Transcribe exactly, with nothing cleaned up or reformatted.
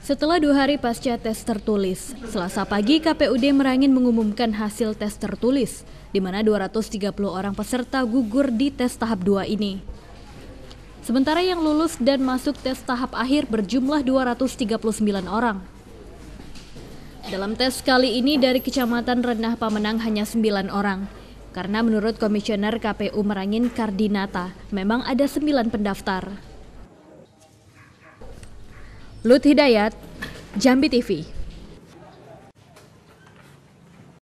Setelah dua hari pasca tes tertulis, Selasa pagi K P U D Merangin mengumumkan hasil tes tertulis, di mana dua ratus tiga puluh orang peserta gugur di tes tahap dua ini. Sementara yang lulus dan masuk tes tahap akhir berjumlah dua ratus tiga puluh sembilan orang. Dalam tes kali ini dari Kecamatan Renah Pamenang hanya sembilan orang, karena menurut Komisioner K P U Merangin Kardinata, memang ada sembilan pendaftar. Lut Hidayat, Jambi T V.